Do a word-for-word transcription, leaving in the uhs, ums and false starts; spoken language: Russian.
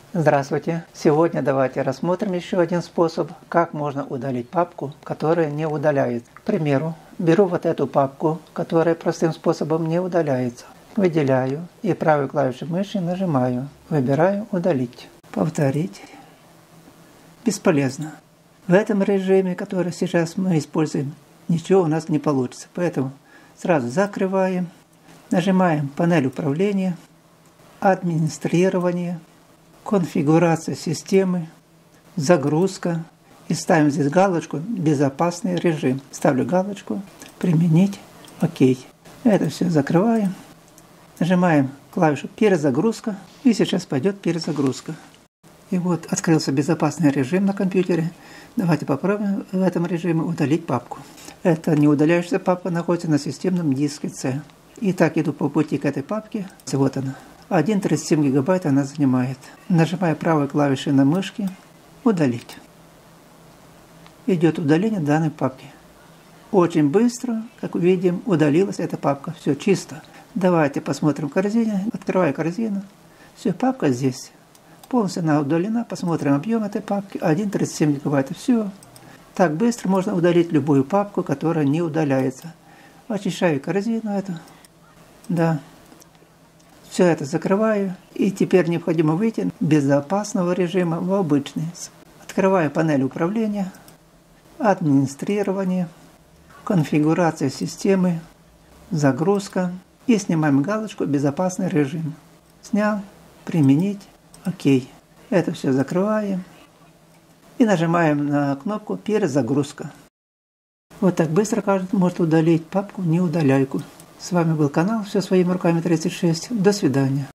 Здравствуйте! Сегодня давайте рассмотрим еще один способ, как можно удалить папку, которая не удаляется. К примеру, беру вот эту папку, которая простым способом не удаляется. Выделяю и правой клавишей мыши нажимаю. Выбираю «Удалить». Повторить. Бесполезно. В этом режиме, который сейчас мы используем, ничего у нас не получится. Поэтому сразу закрываем. Нажимаем «Панель управления», «Администрирование», «Конфигурация системы», «Загрузка» и ставим здесь галочку «Безопасный режим». Ставлю галочку «Применить», «Ок». Это все закрываем. Нажимаем клавишу «Перезагрузка» и сейчас пойдет перезагрузка. И вот открылся безопасный режим на компьютере. Давайте попробуем в этом режиме удалить папку. Эта неудаляющаяся папка находится на системном диске C. И так иду по пути к этой папке. Вот она. один целых тридцать семь гигабайт она занимает. Нажимаю правой клавишей на мышке «Удалить». Идет удаление данной папки. Очень быстро, как видим, удалилась эта папка. Все чисто. Давайте посмотрим в корзине. Открываю корзину. Все, папка здесь. Полностью она удалена. Посмотрим объем этой папки. один целых тридцать семь гигабайт. Все. Так быстро можно удалить любую папку, которая не удаляется. Очищаю корзину эту. Да. Все это закрываю. И теперь необходимо выйти из безопасного режима в обычный. Открываю панель управления. Администрирование. Конфигурация системы. Загрузка. И снимаем галочку «Безопасный режим». Снял. Применить. Ок. Это все закрываем. И нажимаем на кнопку «Перезагрузка». Вот так быстро каждый может удалить папку неудаляйку. С вами был канал «Все своими руками тридцать шесть». До свидания.